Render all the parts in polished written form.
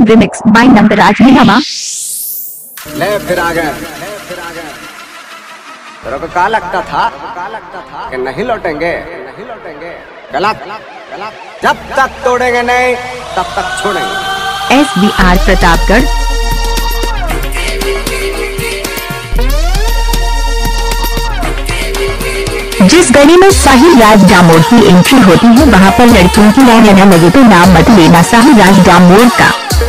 Song remix by Nandraj Nigama. ले फिर आ गए। तेरे को क्या लगता था कि नहीं लौटेंगे? गलत। जब तक तोड़ेंगे नहीं तब तक छोड़ेंगे। SBR प्रतापगढ़। जिस गली में साहिल राज डामोर की एंट्री होती है वहां पर लड़कियों की लाइन न लगे तो नाम मत लेना साहिल राज डामोर का।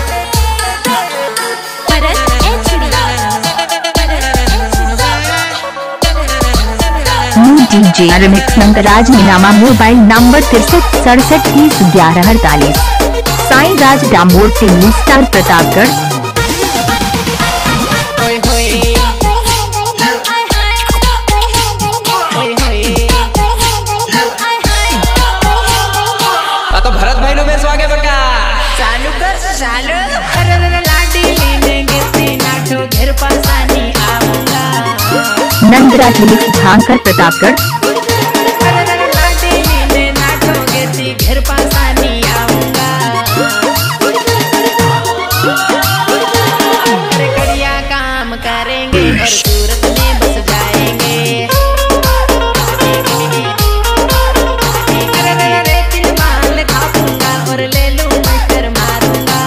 DJ remix Nandraj Nigama. Mobile number 63 67 30 11 48। Sahil Raj Damor TV star Pratapgarh. तो भरत भाई में स्वागत बका चालू कर चालू लाडी लेंगे नाटो घर पासानी आऊंगा। नंदराज लिमिक्स झांकर प्रतापगढ़। घर पासानी आऊंगा। कड़िया काम करेंगे और सूरत में बस जाएंगे। रेतिल माल खाऊंगा और ले लूं मटर मारूंगा।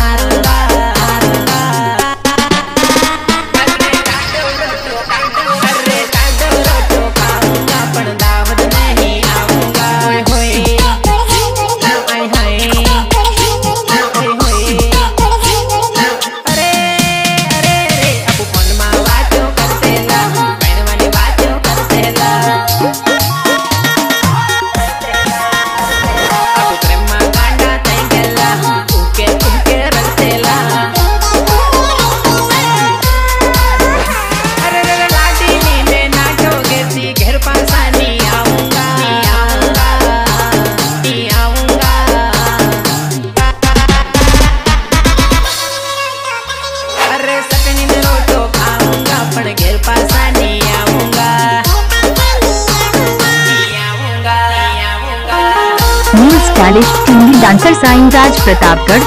New stylish TV dancer Sahil Raj Pratapgarh.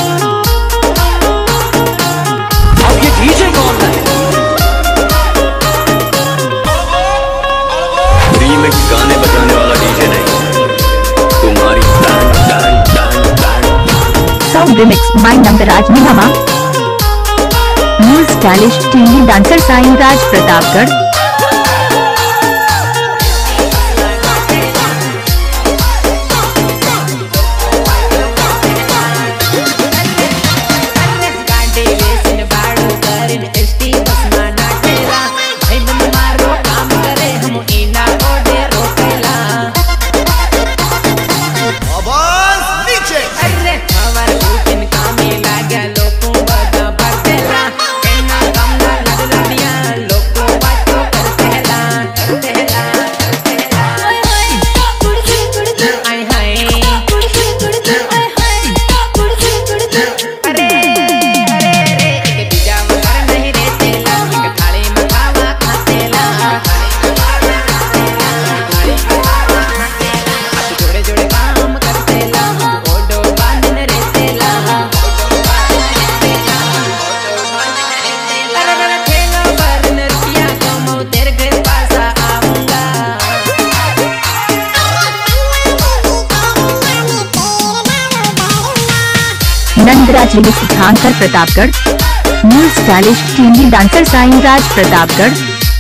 अब ये डीजे कौन है? रीमिक्स गाने बजाने वाला डीजे नहीं, तुम्हारी song remix by Nandraj Nigama. New stylish TV dancer Sahil Raj Pratapgarh. Nandraj remix Jhankar Pratapgarh. New stylish TV dancer Sahil Raj Pratapgarh.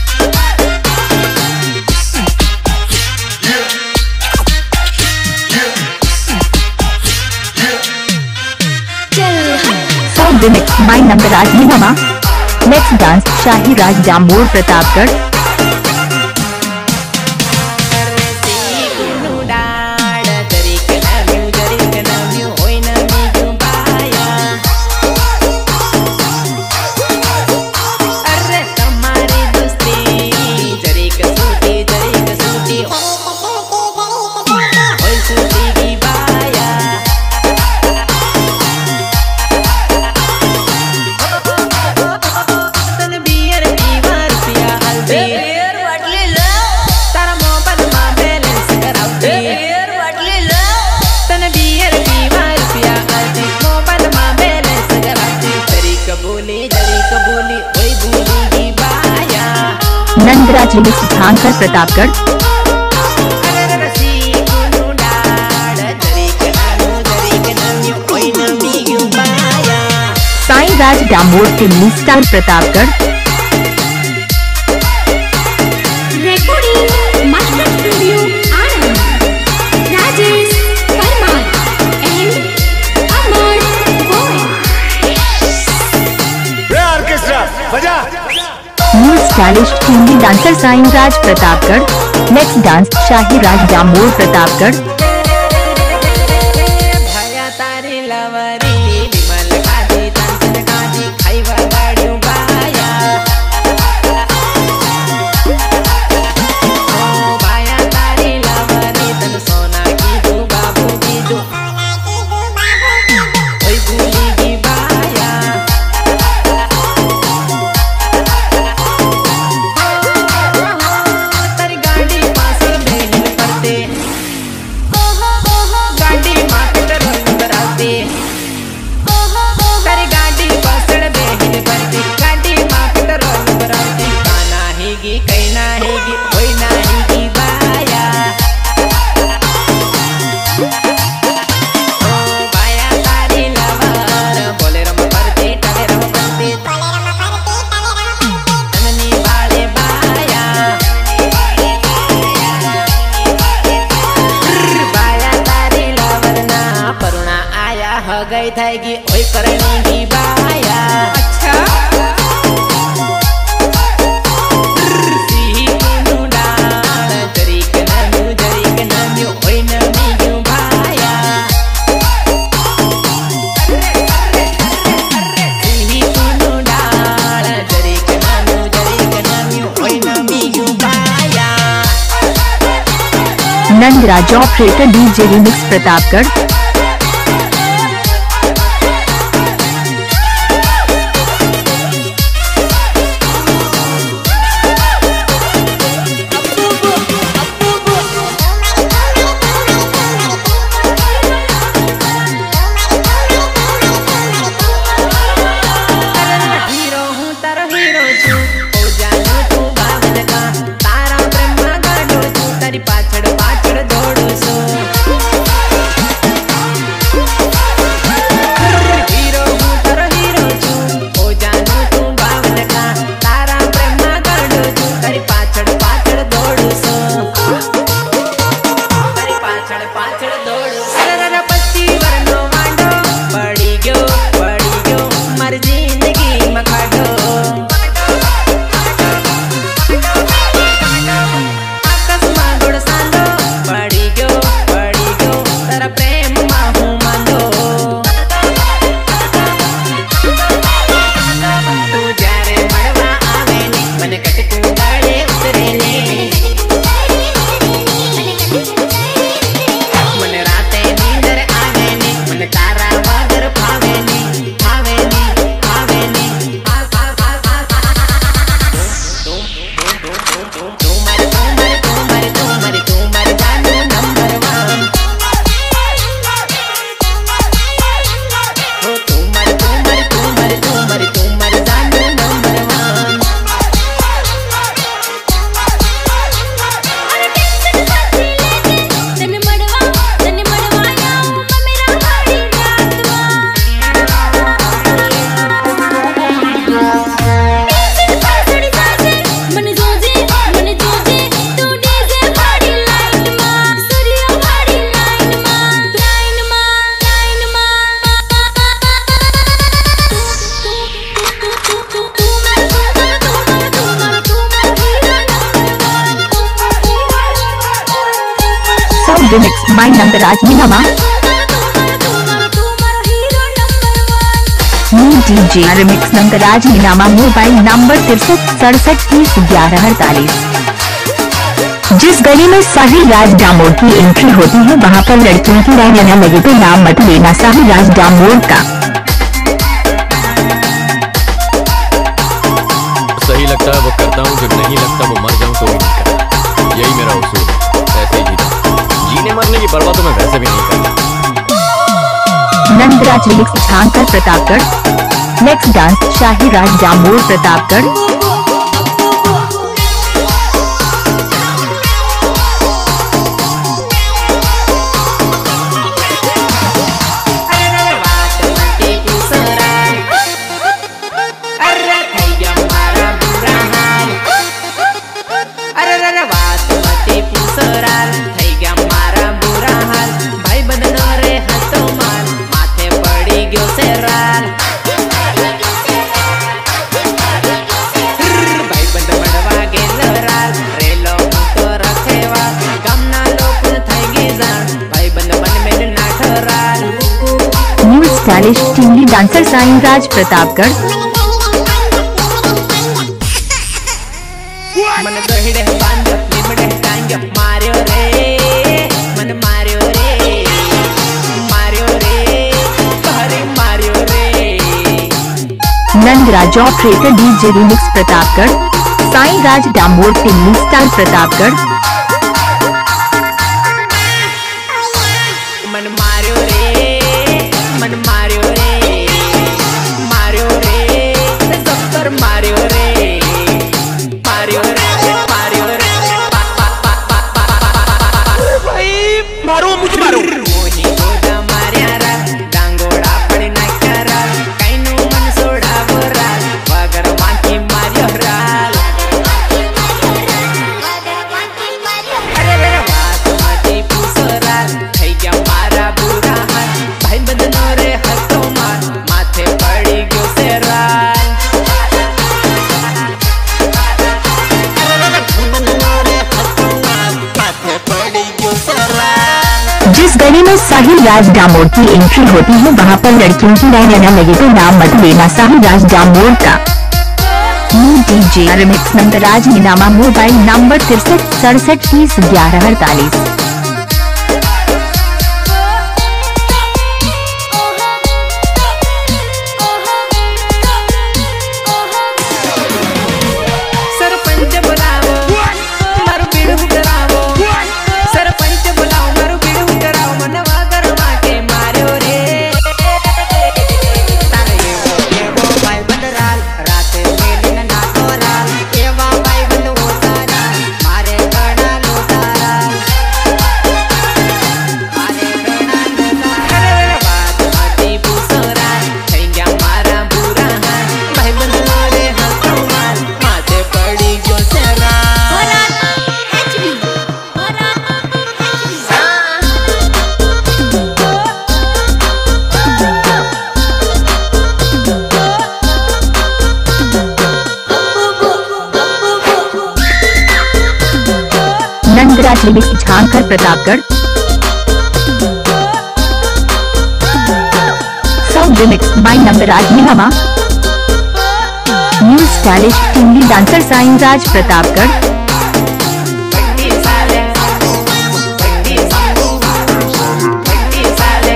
Song remix by Nandraj Nigama. Next dance Sahil Raj Damor Pratapgarh. Be Nandraj remix Jhankar Pratapgarh. Sai Raj Damor टिल्ली star Pratapgarh. New stylish Hindi dancer Sai Raj Pratapgarh. Next dance Shahi Raj Damor Pratapgarh. गई थी ओई करने की बाया। अच्छा Nandraj operator DJ remix Pratapgarh. Remix by Nandraj Meenama. New DJ remix Nandraj Meenama. Mobile number 6367301148। जिस गली में साहिल राज डामोर की एंट्री होती है वहां पर लड़कियों की लाइन न लगे तो नाम मत लेना साहिल राज डामोर का। सही लगता है वो करता हूँ, जब नहीं लगता वो मर जाऊँ तो भी नहीं करता। यही मेरा उसूल है, ऐसे ही जीता। जीने मरने की परवाह तो मैं वैसे भी नहीं करता। Nandraj remix Jhankar Pratapgarh. Next dance Shahi Raj Damor Pratapgarh. गयो से राल भाई बंद मडवा गेल राल रेलो तो रखेवा गामना लोक થઈ ગઈ જાણ ભાઈ બંધ બન મેલ ના ठराल new stylish Timli dancer Sai Raj Pratapgarh मन गहिड़े बांध लिमड़े टांग मार्यो रे मन मार्यो रे हरे मार्यो रे Nandraj operator DJ remix Pratapgarh Sai Raj Damor Timli star Pratapgarh मन मार्यो रे जब्बर मार्यो रे मारो मुझे मारो मोही गोदा मार्या रा डांगोड़ा पड़ी नाख्या रा काईनु मन सोडावो राल वगर माथी मार्यो राल अरे रे बात मती पूछो राल થઈ ગયા મારા બુરા હાલ ભાઈ બંધનો રે હતો માર માથે પડી ગયો છે રાલ माथे पड़ी गयो से राल जिस गली में साहिल राज डामोर की एंट्री होती है वहाँ पर लड़कियों की लाइन न लगे तो नाम मत लेना साहिल राज डामोर का। New DJ remix Nandraj Meenama mobile number 63 67 30 11 48। Sarpanch बुलावो मारू बीड़ू करावो सरपंच बुलाओ मारू बीड़ू कराओ मनवा गरमा के मार्यो रे तारे ये वो भाई बंद राल राते मेलिन ना तो राल एवा भाई बंद होता राल मारे गणा लोटा राल अरे बात मती पूछो राल થઈ ગયા મારા બુરા હાલ ભાઈ બંધ રે હતો માર माथे पड़ी गयो से राल Nandraj remix झांकर Pratapgarh sound remix by Nandraj Meenama new stylish Timli dancer Sai Raj Pratapgarh बट्टी साले बट्टी साले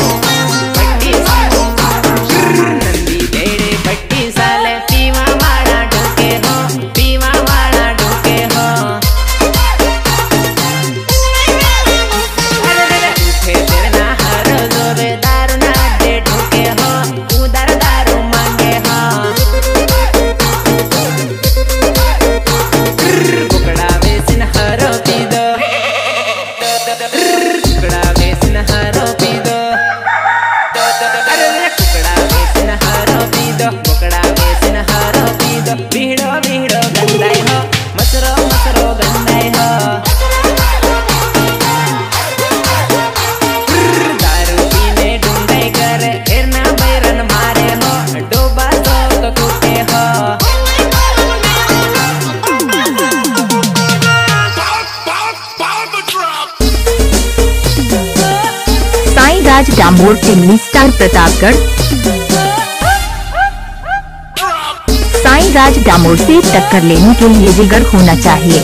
नंदी बेड़े बट्टी साले पीवा वाला ढोके हो अरे उठे तेरे ना हर जोरे दारू ना दे ढोके हो उधर दारू मांगे हो कुकड़ा वेसिन हरो पी दो कुकड़ा वेसिन हरो पी दो अरे कुकड़ा वेसिन हरो पी दो कुकड़ा वेसिन हरो पी दो भीड़ो भीड़ो गंदाई हो मसरो मसरो गंदाई हो दारू पीने ढूंढाई करे हिरना बैरन मारे हो डोबा तो कूटे हो साईं राज डामोर टीमली स्टार प्रतापगढ़ साईं राज डामोर से टक्कर लेने के लिए जिगर होना चाहिए।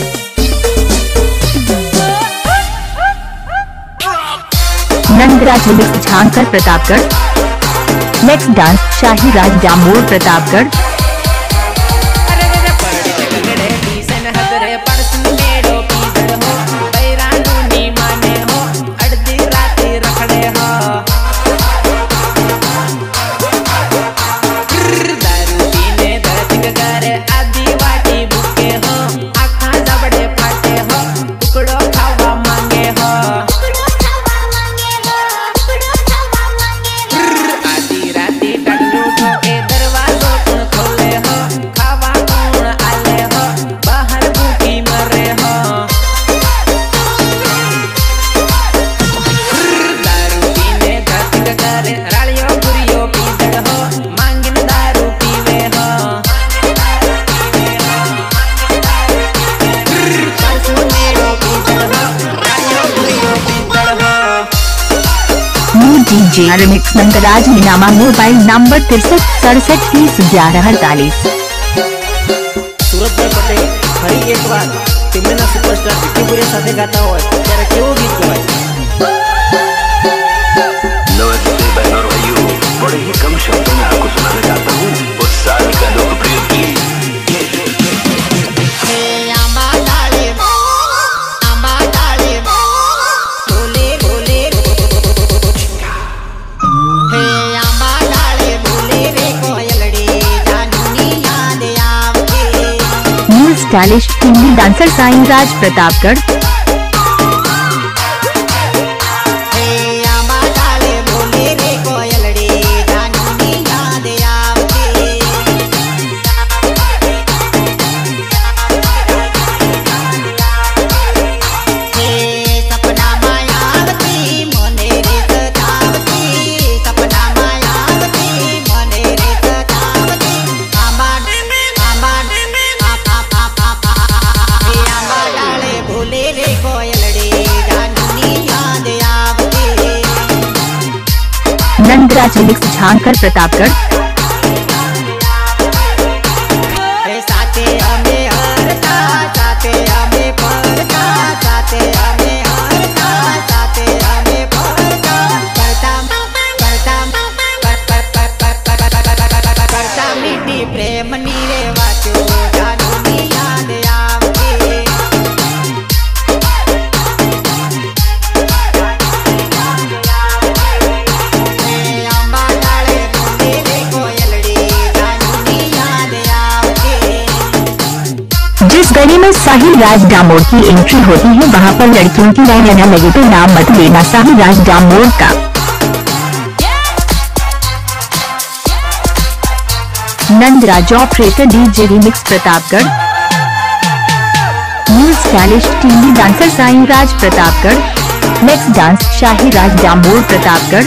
Nandraj remix झांकर Pratapgarh next dance Shahi Raj Damor Pratapgarh अरे रे पड़ी जगड़े डीसन हदरे पड़सन मेड़ो पीदर हो बैरानू नी माने हो अड़दी राती रखड़े हो दारू पीने दर्द करे आदि वाटी बुके हो आँखा जबड़े फाटे हो टुकड़ो खावा मांगे हो आदि राती टल्लू ठोके दरवाजो कुण DJ remix Nandraj Ninama mobile number 6367301148। સુરતભાઈ પટેલ ફરી એકવાર તેમના સુપરસ્ટાર વિક્કી સાથે ગાતા હોય ત્યારે કેવો ગીત કહેવાય। नमस्ते बहन और भाइयों, बड़े ही कम शब्दों में आपको सुनाना चाहता हूँ उस साल का लोकप्रिय गीत। Stylish Hindi dancer Sai Raj Pratapgarh. Nandraj remix झांकर Pratapgarh. जिस गली में साहिल राज डामोर की एंट्री होती है वहां पर लड़कियों की लाइन न लगे तो नाम मत लेना साहिल राज डामोर का। Nandraj operator DJ remix Pratapgarh. New stylish TV dancer Sai Raj Pratapgarh. Next dance Shahi Raj Damor Pratapgarh.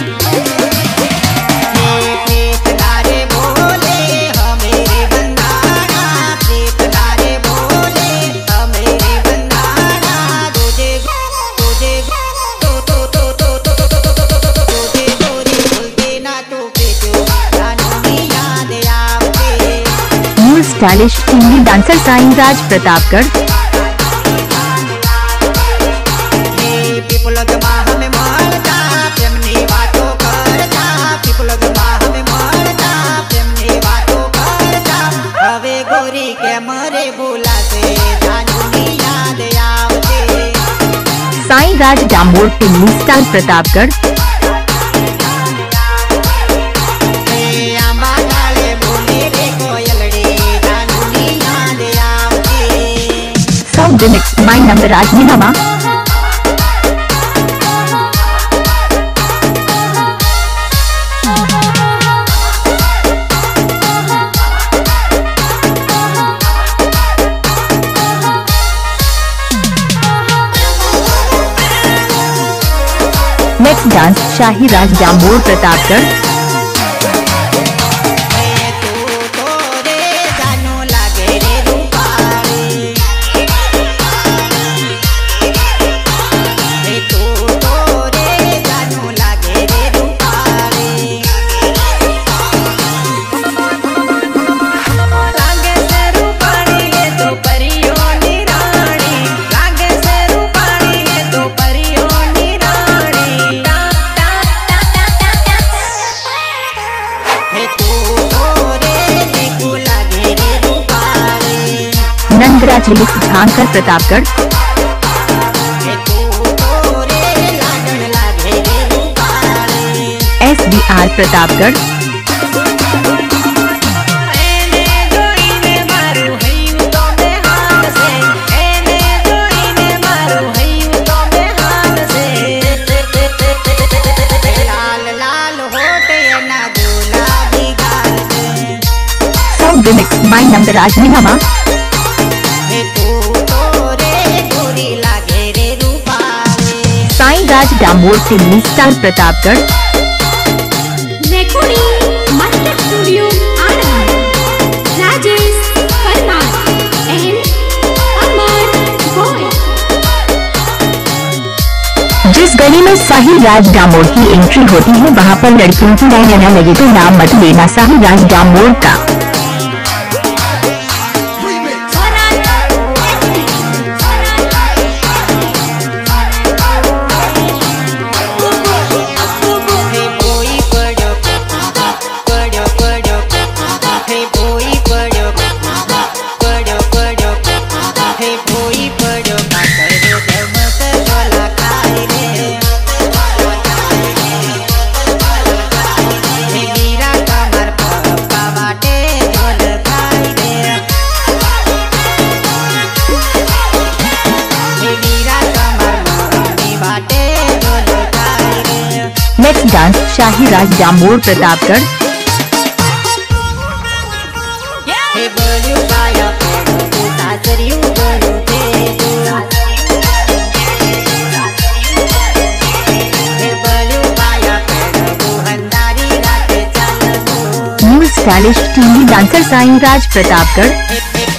Stylish Hindi dancer Sai Raj Pratapgarh. Sai Raj Damor फिल्मी star Pratapgarh. Remix by Nandraj Ninama. Next dance Shahi Raj Damor Pratapgarh. Nandraj remix झांकर Pratapgarh. SBR Pratapgarh. Remix by Nandraj Ninama. Sai Raj Damor फिल्मी star Pratapgarh. Master studio Rajesh Parmar and Amar boy. जिस गली गली में साहिल राज डामोर की एंट्री होती है, वहाँ पर लड़कियों की लाइन न लगे तो नाम मत लेना साहिल राज डामोर का। Next dance Shahi Raj Damor Pratapgarh. New stylish TV dancer Sai Raj Pratapgarh.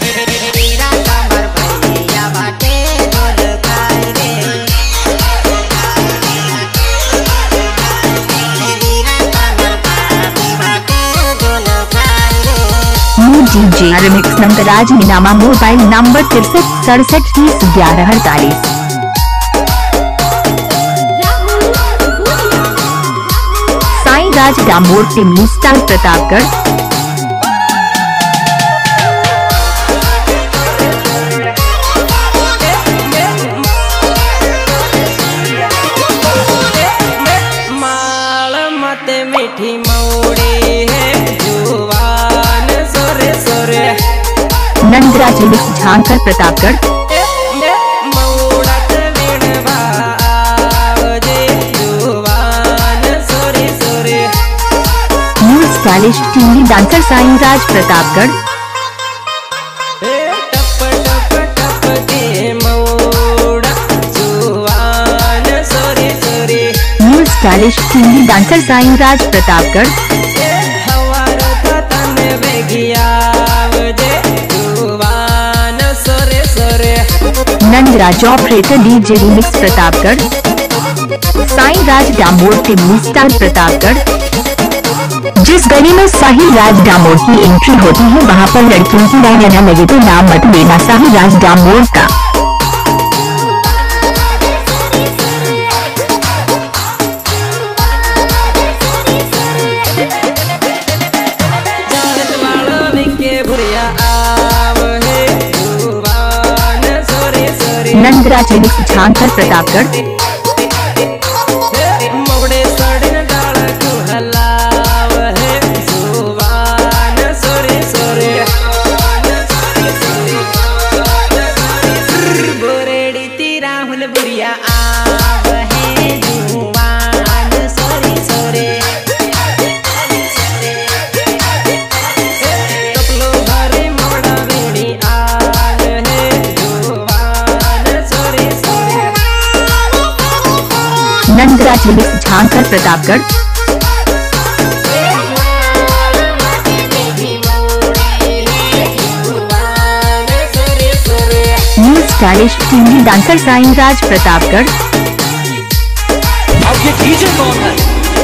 DJ remix Nandraj Ninama mobile number 63 67 30 11 48। Sai Raj Damor team star Pratapgarh. Nandraj remix झांकर Pratapgarh. New stylish TV dancer Sai Raj Pratapgarh. New stylish TV dancer Sai Raj Pratapgarh. Nandraj operator DJ remix Pratapgarh. Sai Raj Damor team star Pratapgarh. जिस गली में साहिल राज डामोर की एंट्री होती है, वहाँ पर लड़कियों की लाइन न लगे तो नाम मत लेना साहिल राज डामोर का। Nandraj remix झांकर Pratapgarh. Nandraj remix झांकर Pratapgarh. New stylish TV dancer Sai Raj Pratapgarh. अब ये डीजे कौन है?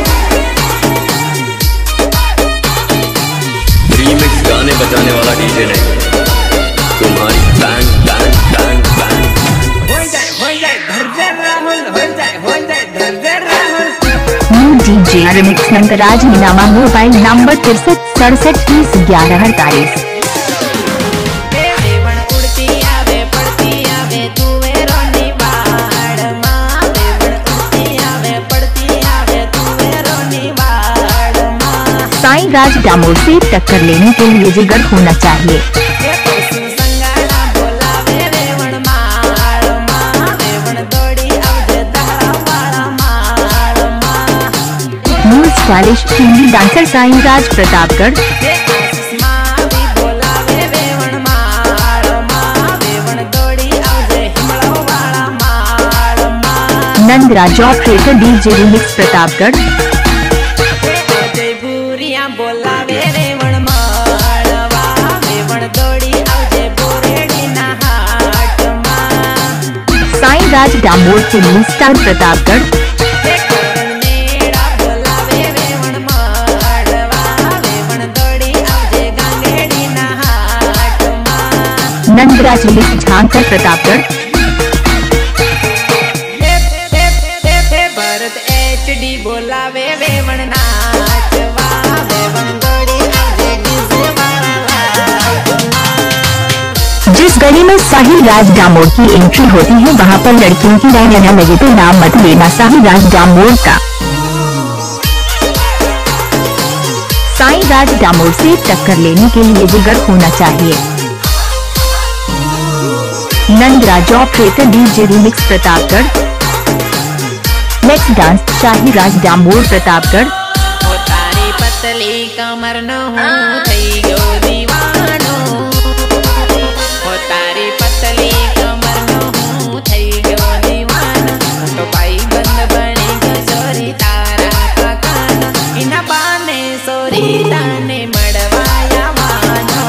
रीमिक्स गाने बजाने वाला डीजे नहीं, तुम्हारी band band band band. New DJ remix Nandraj Ninama mobile number 63 67 30 11 48। Sai Raj Damor से टक्कर लेने के लिए जिगर होना चाहिए। New stylish TV dancer Sai Raj Pratapgarh. Nandraj operator DJ remix Pratapgarh. Sai Raj Damor team star Pratapgarh. Nandraj list Jhankar Pratapgarh. Bharat HD बोलावे वेवण नाचवा वेवण गड़ी आजे जिस गली में साहिल राज डामोर की एंट्री होती है वहां पर लड़कियों की लाइन न लगे तो नाम मत लेना साहिल राज डामोर का। साहिल राज डामोर से टक्कर लेने के लिए जिगर होना चाहिए। Nandraj operator DJ remix Pratapgarh. Next dance Shahi Raj Damor Pratapgarh. ओ तारी पतली कमर न हूँ थई गयो दीवानो ओ तारी पतली कमर न हूँ थई गयो दीवानो तो भाई बंद बनी गयो सोरी तारा का कानो इना बाने सोरी ताने मड़वाया मानो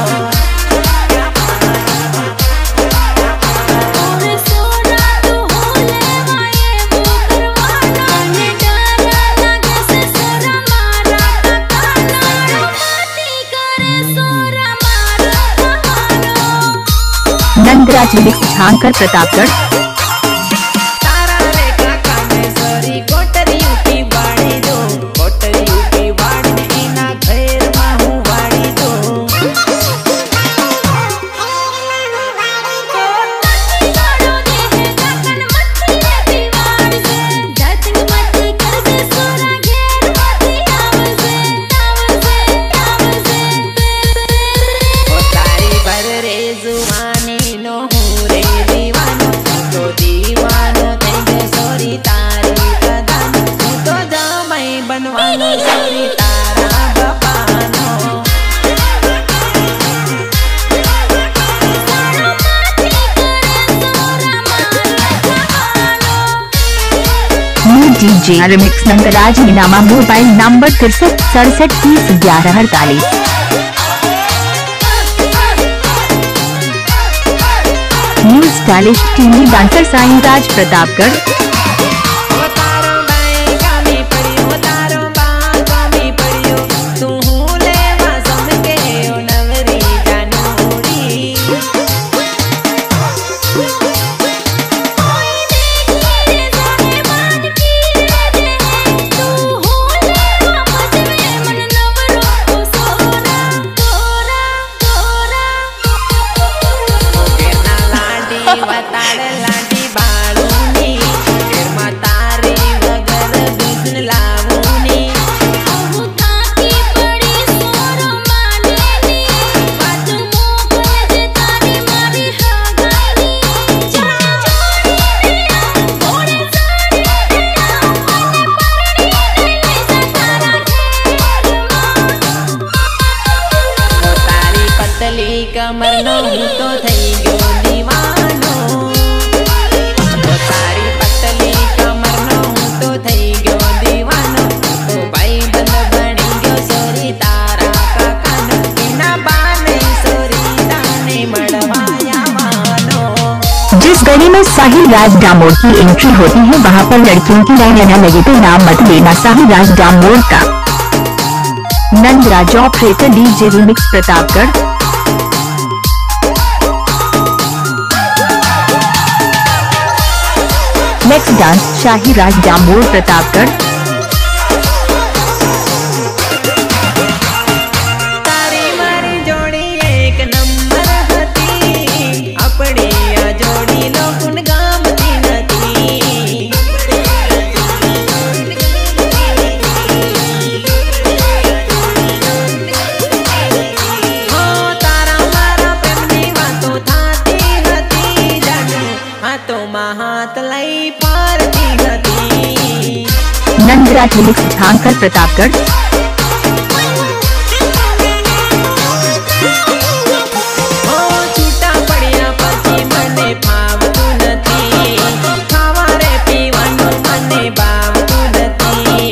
नंदराज लिस्ट झांकर प्रतापगढ़। तारा रेखा कामे सोरी कोटरियों की बाड़ी दो कोटरियों की बाड़ी इना घेर माहू बाड़ी दो ओ तारी भर रे जुवानी नो हूँ रे दीवानो तो दीवानो થઈ ગયો સોરી તારી કદાનો હું તો જમાઈ બનવાનો સોરી તારા બાપાનો new DJ remix Nandraj इनामा mobile number 63 67 30 11 48। New stylish TV dancer Sahil Raj Pratapgarh. ओ तारो बाएं गामी पड़ियो तारो बां गामी पड़ियो तू हूँ लेवा समके ओ नवरी जानूरी केना लाडी वताड़ लाडी बाळूनी केरमा तारी वगर बिजन लावूनी ओ तारी पतली कमर नो हूँ तो થઈ ગયો દીવાનો ओ तारी पतली कमर नो हूँ तो થઈ ગયો દીવાનો तो भाई बंद बनी गयो सोरी तारा का कानो इना बाने सोरी ताने मड़वाया मानो जिस गली में साहिल राज डामोर की एंट्री होती है वहां पर लड़कियों की लाइन न लगे तो नाम मत लेना साहिल राज डामोर का। Nandraj operator DJ remix Pratapgarh. Next dance Shahi Raj Damor Pratapgarh. तारी मारी जोड़ी एक नंबर हती अपनी आ जोड़ी लोकुन गामती नती हो तारा मारा प्रेमनी वातो थाती हती जानू हाथों में हाथ लई पारती हती नंदराज लिस्ट झांकर प्रतापगढ़। ओ छूटा पड़िया पछी मने फावतु नथी खावा रे पीवानो मने भावतु नथी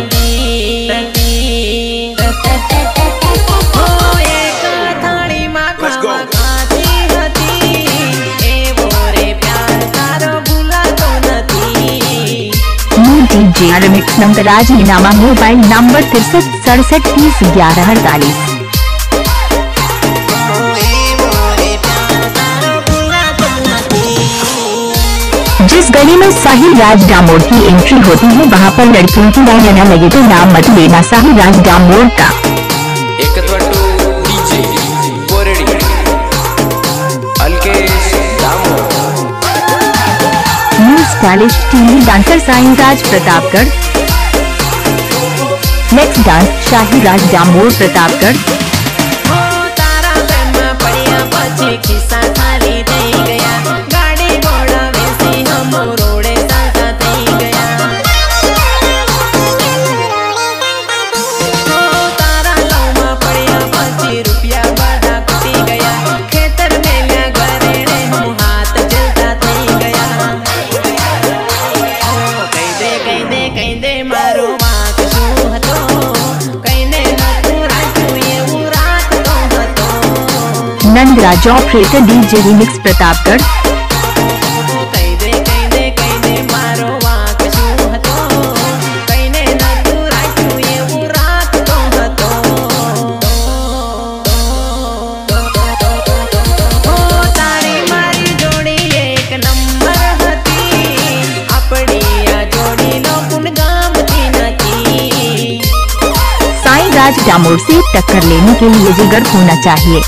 ओ एक थाली में खावा खाती हती एवो रे प्यार तारो भूलातो नथी new DJ remix Nandraj इनामा mobile number 63 67 30 11 48। ओ एवो रे प्यार तारो जिस गली में साहिल राज डामोर की एंट्री होती है वहाँ पर लड़कियों की लाइन न लगे तो नाम मत लेना साहिल राज डामोर का। New stylish TV dancer Sahil Raj Pratapgarh. Next dance Shahi Raj Damor Pratapgarh. Nandraj operator DJ remix Pratapgarh. Sahil Raj Damor से टक्कर लेने के लिए जिगर होना चाहिए।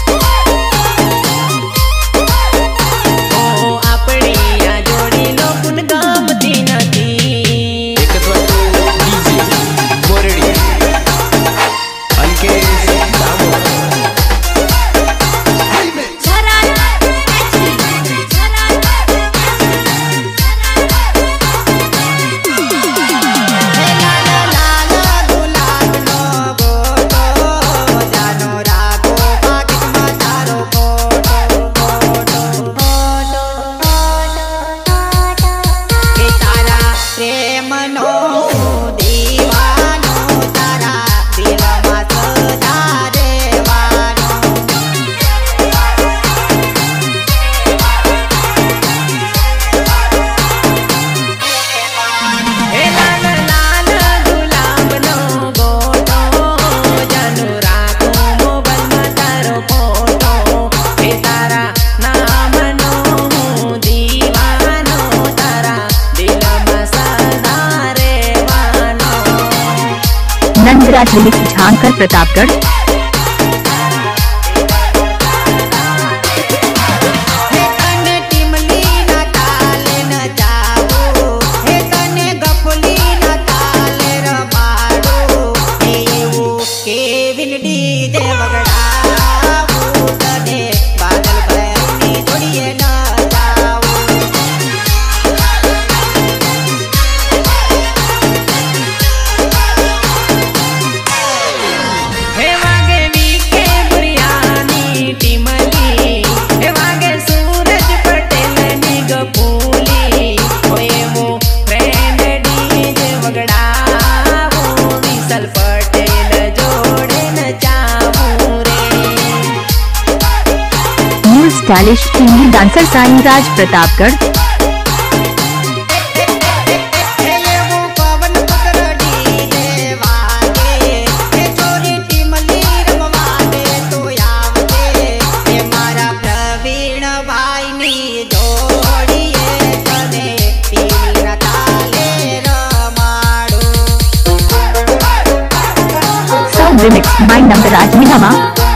Nandraj remix झांकर Pratapgarh. Stylish TV dancer Sahil Raj Pratapgarh. Sound remix by Nandraj निगमा।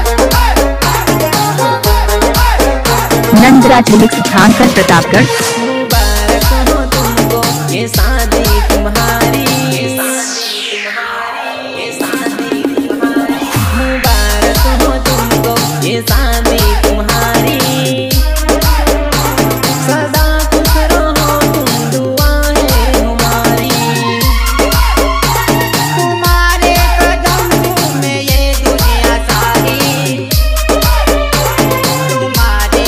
नंदराज रिमिक्स झांकर प्रतापगढ़। मुबारक हो तुमको ये शादी तुम्हारी, मुबारक हो तुमको ये शादी तुम्हारी। सदा खुश रहो तुम दुआ है हमारी। तुम्हारे कदम में ये दुनिया सारी, तुम्हारे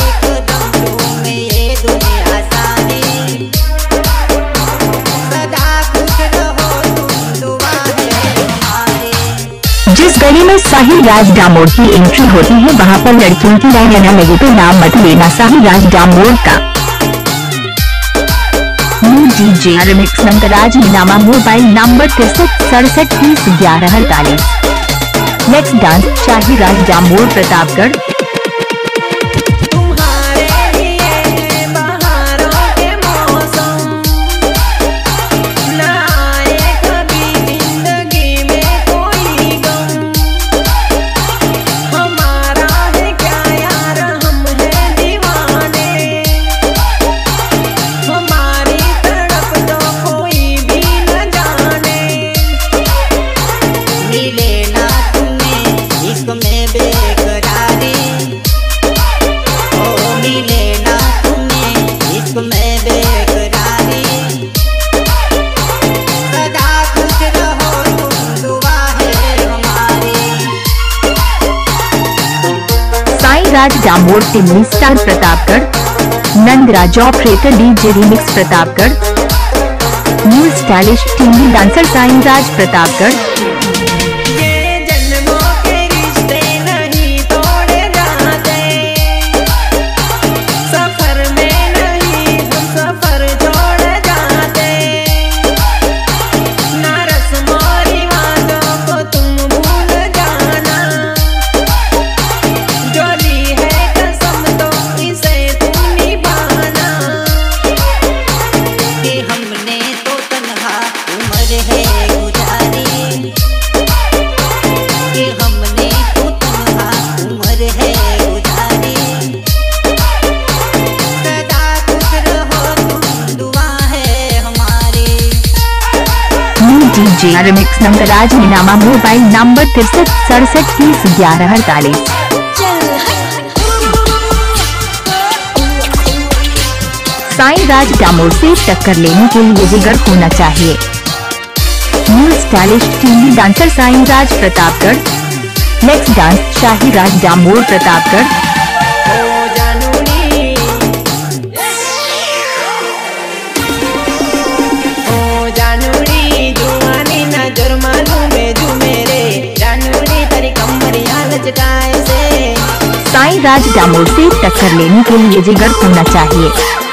जिस गली में साहिल राज डामोर की एंट्री होती है वहाँ पर लड़कियों की लाइन न लगे तो नाम मत लेना साहिल राज डामोर का। New DJ remix Nandraj Ninama. Mobile number 6367301148। Next dance Shahi Raj Damor Pratapgarh. तुम्हारे लिए बहारों के मौसम Raj Damor Timli star Pratapgarh. Nandraj operator DJ remix Pratapgarh. New stylish TV dancer Sai Raj Pratapgarh. DJ remix Nandraj Ninama mobile number 63 67 30 11 48। Sai Raj Damor से टक्कर लेने के लिए जिगर होना चाहिए। New stylish TV dancer Sai Raj Pratapgarh. Next dance Shahi Raj Damor Pratapgarh. Sai Raj Damor से टक्कर लेने के लिए जिगर होना चाहिए।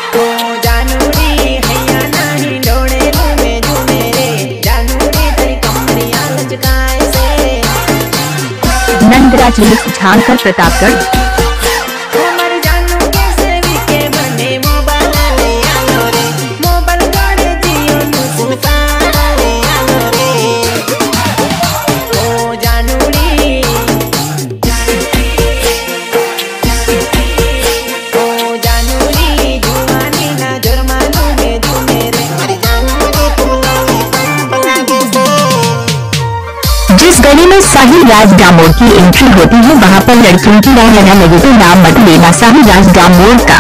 नंदराज झांकर प्रतापगढ़। जिस गली में साहिल राज डामोर की एंट्री होती है वहां पर लड़कियों की राह न लगे तो नाम मत लेना साहिल राज डामोर का।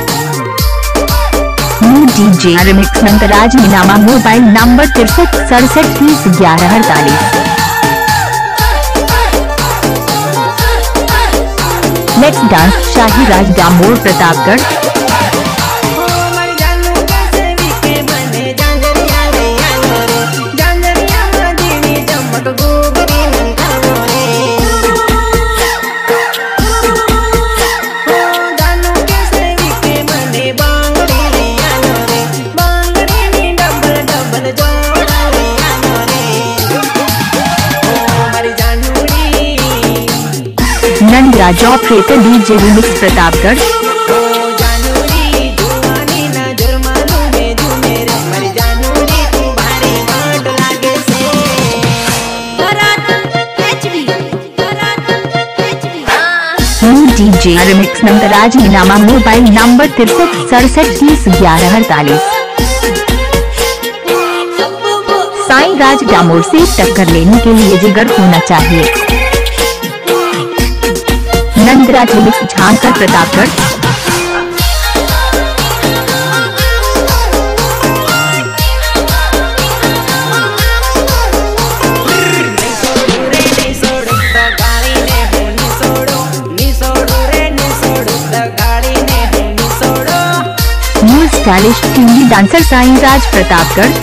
New DJ remix Nandraj Ninama mobile number 63 67 30 11 48। Next dance Shahi Raj Damor Pratapgarh. Nandraj operator DJ remix Pratapgarh. DJ remix Nandraj Ninama mobile number 63 67 30 11 48। Sai Raj Damor से टक्कर लेने के लिए जिगर होना चाहिए। Nandraj remix झांकर Pratapgarh. New stylish TV dancer Sai Raj Pratapgarh.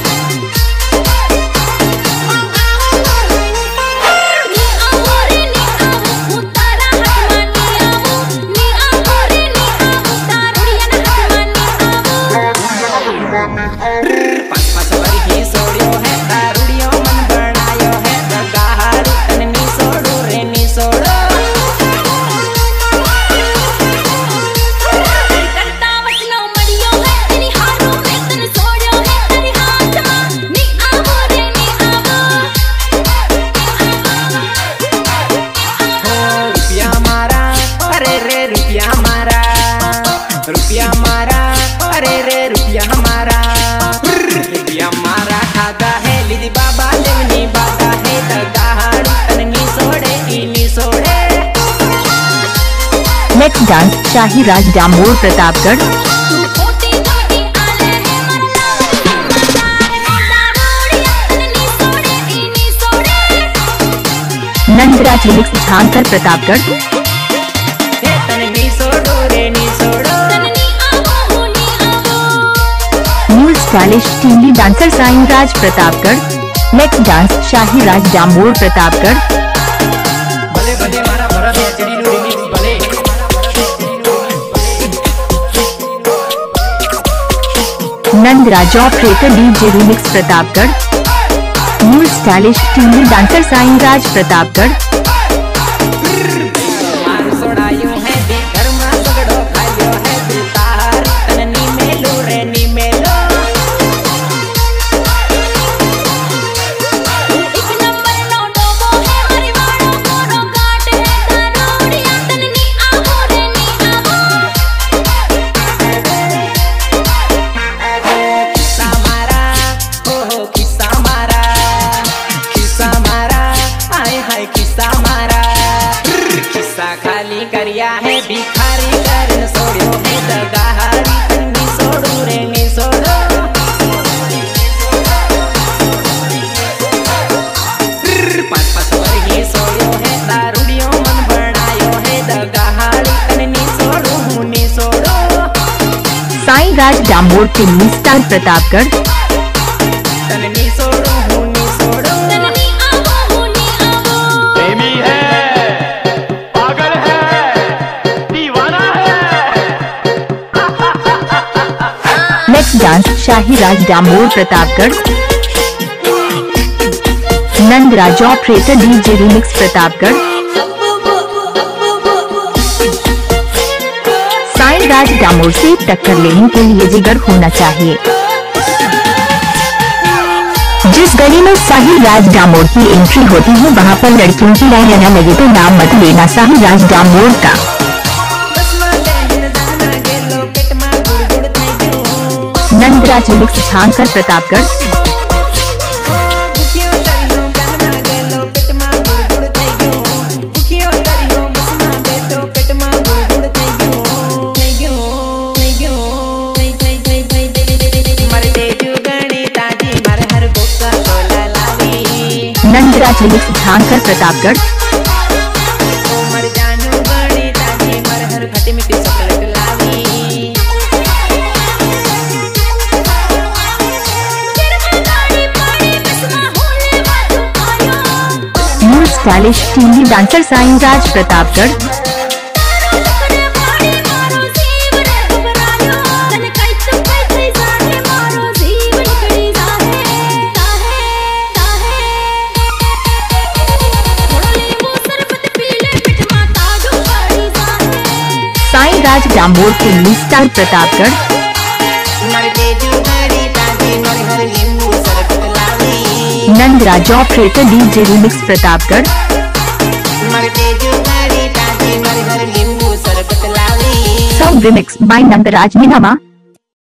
रुपया मारा अरे रे रुपया मारा खाता है लिदी बाबा लेवनी बाता है दगाड़ तननी सोड़े इनी सोड़े। Next dance Shahi Raj Damor Pratapgarh. Nandraj remix झांकर Pratapgarh. New stylish TV dancer Sai Raj Pratapgarh. Next dance Shahi Raj Damor Pratapgarh. Nandraj operator DJ remix Pratapgarh. New stylish TV dancer Sai Raj Pratapgarh. करिया है भिखारी करन सोड़ो है दगाहारी तन्नी सोड़ो रे नी सोड़ो पाँच पाँच पर ही सोड़ो है दारूडियों मन बनायो है दगाहारी तन्नी सोड़ो हुनी सोड़ो। साईं राज डामोर के न्यू स्टार प्रतापगढ़। तन्नी सोड़ो हुनी सोड़ो next dance Shahi Raj Damor Pratapgarh. Nandraj operator DJ remix Pratapgarh. Sai Raj Damor से टक्कर लेने के लिए जिगर होना चाहिए। जिस गली में साहिल राज डामोर की एंट्री होती है वहां पर लड़कियों की लाइन न लगे तो नाम मत लेना साहिल राज डामोर का। नंदराज रिमिक्स छानकर प्रतापगढ़। नंदराज रिमिक्स छानकर Pratapgarh. New stylish TV dancer Sai Raj Pratapgarh. Sai Raj Damor के new star Pratapgarh. Nandraj operator DJ remix Pratapgarh. सब रिमिक्स बाय नंदराज नीनामा।